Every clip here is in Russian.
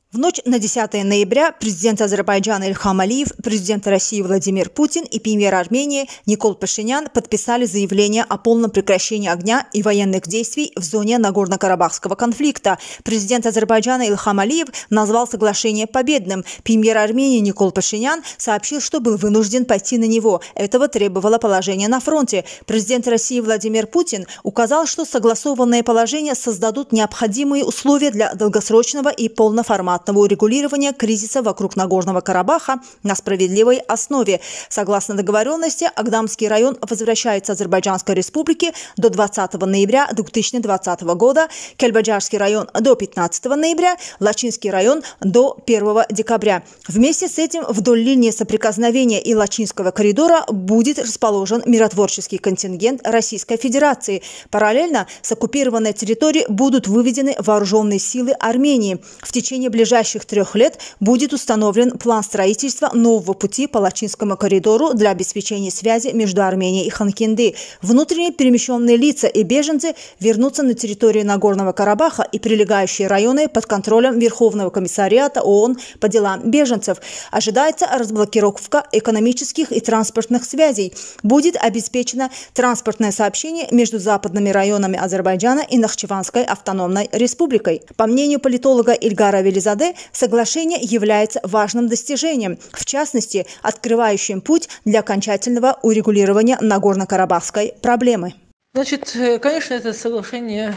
В ночь на 10 ноября президент Азербайджана Ильхам Алиев, президент России Владимир Путин и премьер Армении Никол Пашинян подписали заявление о полном прекращении огня и военных действий в зоне Нагорно-Карабахского конфликта. Президент Азербайджана Ильхам Алиев назвал соглашение победным. Премьер Армении Никол Пашинян сообщил, что был вынужден пойти на него. Этого требовало положение на фронте. Президент России Владимир Путин указал, что согласованные положения создадут необходимые условия для долгосрочного и полноформатного урегулирования кризиса вокруг Нагорного Карабаха на справедливой основе. Согласно договоренности, Агдамский район возвращается Азербайджанской республике до 20 ноября 2020 года, Кельбаджарский район до 15 ноября, Лачинский район до 1 декабря. Вместе с этим вдоль линии соприкосновения и Лачинского коридора будет расположен миротворческий контингент Российской Федерации. Параллельно с оккупированной территории будут выведены вооруженные силы Армении. В течение ближайших 3 лет будет установлен план строительства нового пути по Лачинскому коридору для обеспечения связи между Арменией и Ханкинды. Внутренне перемещенные лица и беженцы вернутся на территорию Нагорного Карабаха и прилегающие районы под контролем Верховного комиссариата ООН по делам беженцев. Ожидается разблокировка экономических и транспортных связей. Будет обеспечено транспортное сообщение между западными районами Азербайджана и Нахчеванской автономной республикой. По мнению политолога Ильгара Велизаде, соглашение является важным достижением, в частности, открывающим путь для окончательного урегулирования Нагорно-Карабахской проблемы. Значит, конечно, это соглашение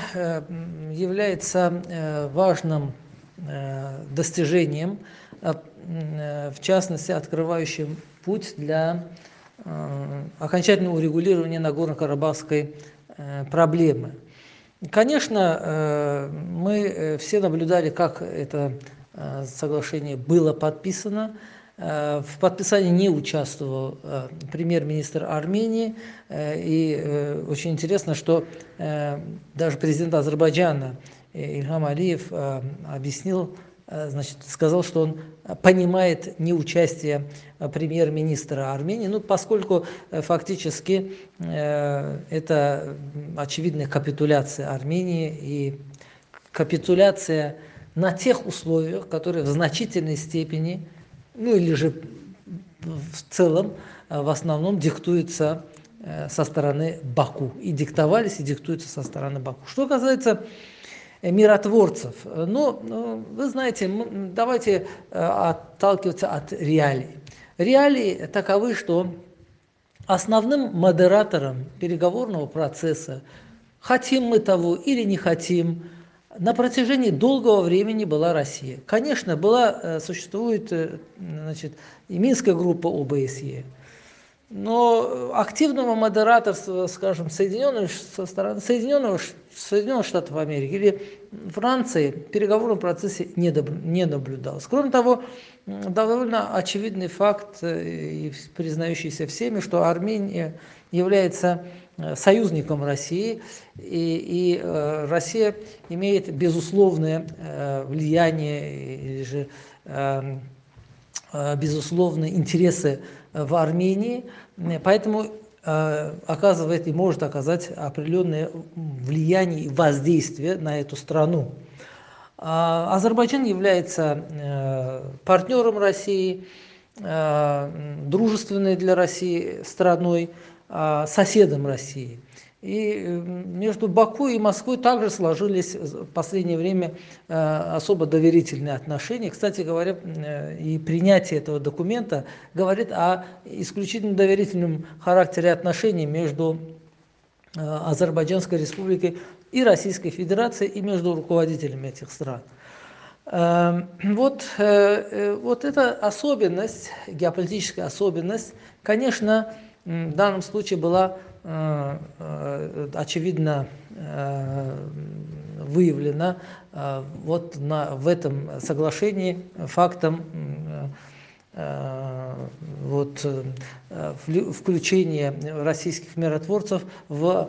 является важным достижением, в частности, открывающим путь для окончательного урегулирования Нагорно-Карабахской проблемы. Конечно, мы все наблюдали, как это соглашение было подписано. В подписании не участвовал премьер-министр Армении. И очень интересно, что даже президент Азербайджана Ильхам Алиев объяснил, значит, сказал, что он понимает неучастие премьер-министра Армении, поскольку фактически это очевидная капитуляция Армении и капитуляция на тех условиях, которые в значительной степени, или же в целом, в основном диктуются со стороны Баку. И диктовались, и диктуются со стороны Баку. Что касается миротворцев, вы знаете, давайте отталкиваться от реалий. Реалии таковы, что основным модератором переговорного процесса, хотим мы того или не хотим, на протяжении долгого времени была Россия. Конечно, существует, значит, и Минская группа ОБСЕ, но активного модераторства, скажем, со стороны Соединенных Штатов Америки или Франции в переговорном процессе не наблюдалось. Кроме того, довольно очевидный факт, признающийся всеми, что Армения является союзником России, и Россия имеет безусловное влияние или же безусловные интересы в Армении, поэтому оказывает и может оказать определенное влияние и воздействие на эту страну. Азербайджан является партнером России, дружественной для России страной, соседом России. И между Баку и Москвой также сложились в последнее время особо доверительные отношения. Кстати говоря, и принятие этого документа говорит о исключительно доверительном характере отношений между Азербайджанской республикой и Российской Федерацией, и между руководителями этих стран. Вот эта особенность, геополитическая особенность, конечно, в данном случае была очевидно выявлена в этом соглашении фактом включения российских миротворцев в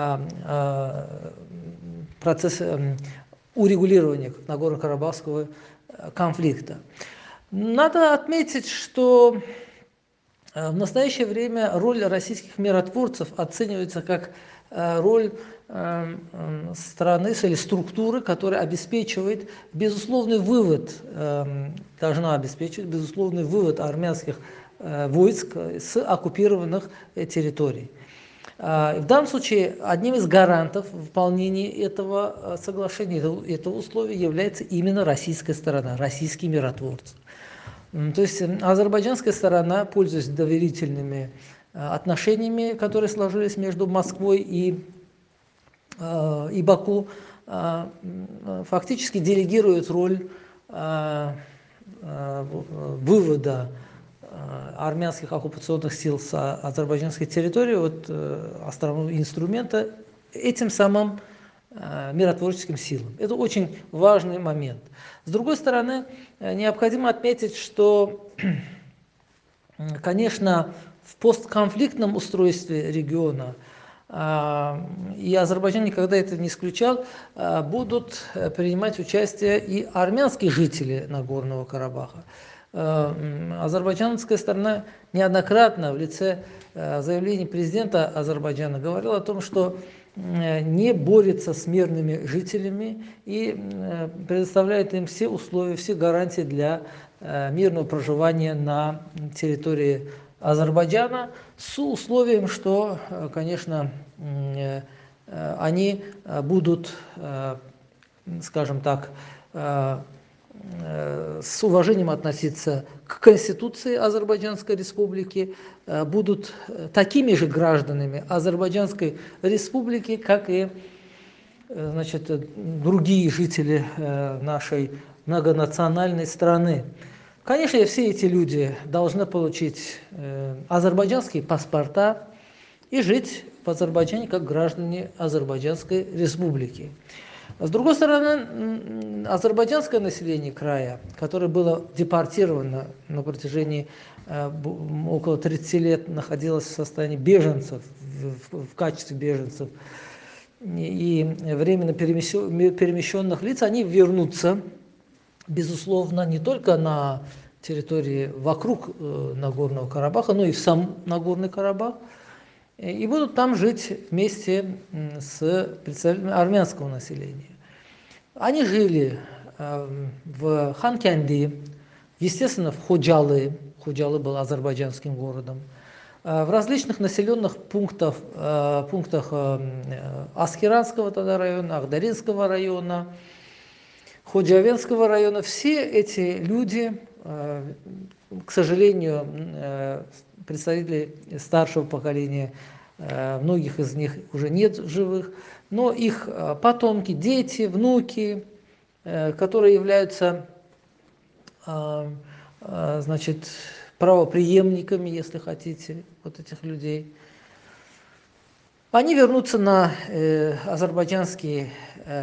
процесс урегулирования Нагорно-Карабахского конфликта. Надо отметить, что в настоящее время роль российских миротворцев оценивается как роль страны или структуры, которая обеспечивает безусловный вывод, должна обеспечивать безусловный вывод армянских войск с оккупированных территорий. В данном случае одним из гарантов выполнения этого соглашения, этого условия является именно российская сторона, российские миротворцы. То есть азербайджанская сторона, пользуясь доверительными отношениями, которые сложились между Москвой и Баку, фактически делегирует роль вывода армянских оккупационных сил с азербайджанской территории, основного инструмента, этим самым миротворческим силам. Это очень важный момент. С другой стороны, необходимо отметить, что, конечно, в постконфликтном устройстве региона, и Азербайджан никогда это не исключал, будут принимать участие и армянские жители Нагорного Карабаха. Азербайджанская сторона неоднократно в лице заявлений президента Азербайджана говорила о том, что не борется с мирными жителями и предоставляет им все условия, все гарантии для мирного проживания на территории Азербайджана, с условием, что, конечно, они будут, скажем так, с уважением относиться к Конституции Азербайджанской Республики, будут такими же гражданами Азербайджанской Республики, как и, значит, другие жители нашей многонациональной страны. Конечно, все эти люди должны получить азербайджанские паспорта и жить в Азербайджане как граждане Азербайджанской Республики. С другой стороны, азербайджанское население края, которое было депортировано на протяжении около 30 лет, находилось в состоянии беженцев, в качестве беженцев, и временно перемещенных лиц, они вернутся, безусловно, не только на территории вокруг Нагорного Карабаха, но и в сам Нагорный Карабах, и будут там жить вместе с представителями армянского населения. Они жили в Ханкенди, естественно, в Ходжалы. Ходжалы был азербайджанским городом. В различных населенных пунктах Аскеранского тогда района, Ахдаринского района, Ходжавенского района. Все эти люди, к сожалению, представители старшего поколения, многих из них уже нет живых, но их потомки, дети, внуки, которые являются, значит, правопреемниками, если хотите, вот этих людей, они вернутся на азербайджанские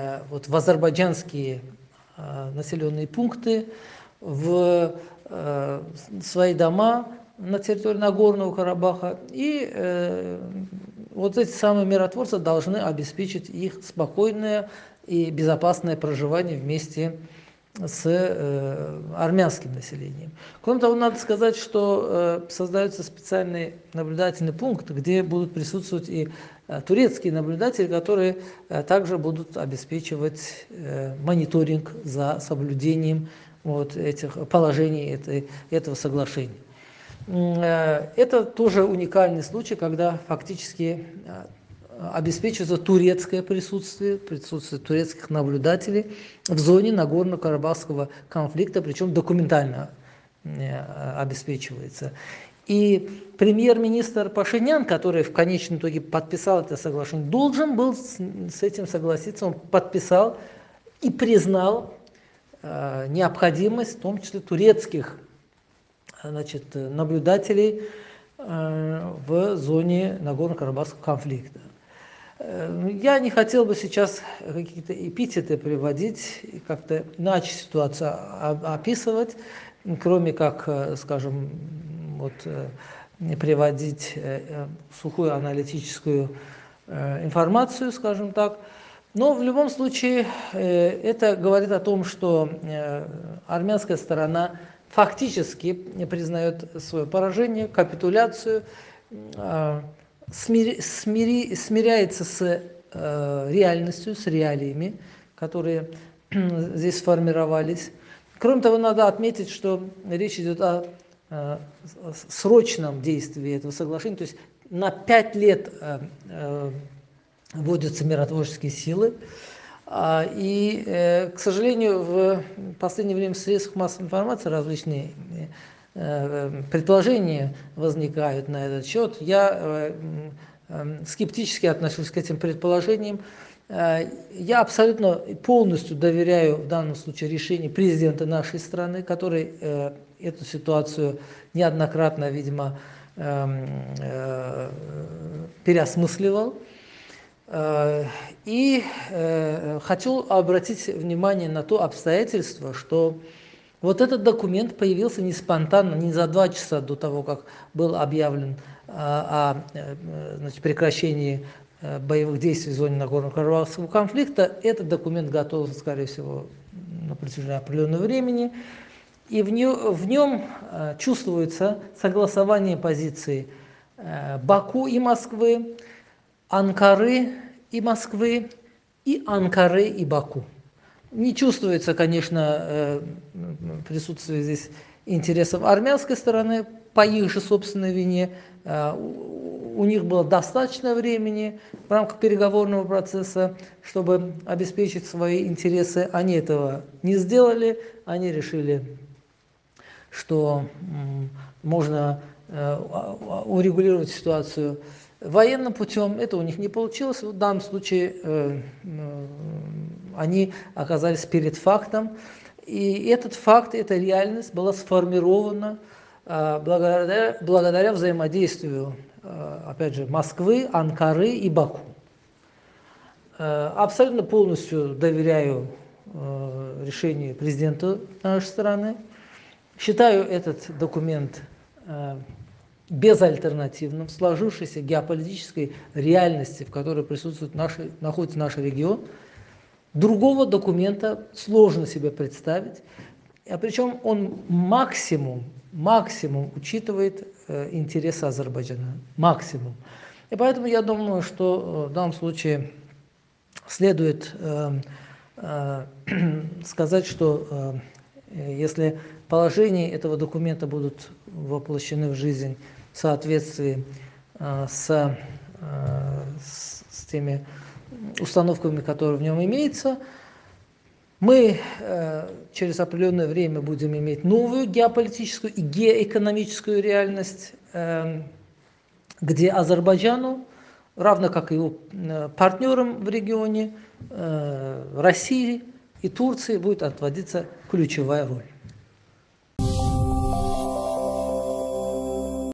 населенные пункты, в свои дома на территории Нагорного Карабаха, и вот эти самые миротворцы должны обеспечить их спокойное и безопасное проживание вместе с армянским населением. Кроме того, надо сказать, что создается специальный наблюдательный пункт, где будут присутствовать и турецкие наблюдатели, которые также будут обеспечивать мониторинг за соблюдением этих положений этого соглашения. Это тоже уникальный случай, когда фактически обеспечивается турецкое присутствие турецких наблюдателей в зоне Нагорно-Карабахского конфликта, причем документально обеспечивается. И премьер-министр Пашинян, который в конечном итоге подписал это соглашение, должен был с этим согласиться. Он подписал и признал необходимость, в том числе турецких, значит, наблюдателей в зоне Нагорно-Карабахского конфликта. Я не хотел бы сейчас какие-то эпитеты приводить и как-то иначе ситуацию описывать, кроме как, скажем, приводить сухую аналитическую информацию, скажем так. Но в любом случае это говорит о том, что армянская сторона фактически признает свое поражение, капитуляцию, смиряется с реальностью, с реалиями, которые здесь сформировались. Кроме того, надо отметить, что речь идет о срочном действии этого соглашения, то есть на 5 лет вводятся миротворческие силы. И, к сожалению, в последнее время в средствах массовой информации различные предположения возникают на этот счет. Я скептически отношусь к этим предположениям. Я абсолютно полностью доверяю в данном случае решению президента нашей страны, который эту ситуацию неоднократно, видимо, переосмысливал. И хочу обратить внимание на то обстоятельство, что вот этот документ появился не спонтанно, не за 2 часа до того, как был объявлен о прекращении боевых действий в зоне Нагорно-Карабахского конфликта. Этот документ готов, скорее всего, на протяжении определенного времени. И в нем чувствуется согласование позиций Баку и Москвы, Анкары и Москвы и Анкары и Баку. Не чувствуется, конечно, присутствие здесь интересов армянской стороны по их же собственной вине. У них было достаточно времени в рамках переговорного процесса, чтобы обеспечить свои интересы. Они этого не сделали. Они решили, что можно урегулировать ситуацию военным путем. Это у них не получилось. В данном случае они оказались перед фактом. И этот факт, эта реальность была сформирована благодаря взаимодействию, опять же, Москвы, Анкары и Баку. Абсолютно полностью доверяю решению президента нашей страны. Считаю этот документ безальтернативным в сложившейся геополитической реальности, в которой находится наш регион. Другого документа сложно себе представить, причем он максимум учитывает интересы Азербайджана. Максимум. И поэтому я думаю, что в данном случае следует сказать, что если положения этого документа будут воплощены в жизнь в соответствии с теми установками, которые в нем имеются, мы через определенное время будем иметь новую геополитическую и геоэкономическую реальность, где Азербайджану, равно как и его партнерам в регионе, России и Турции, будет отводиться ключевая роль.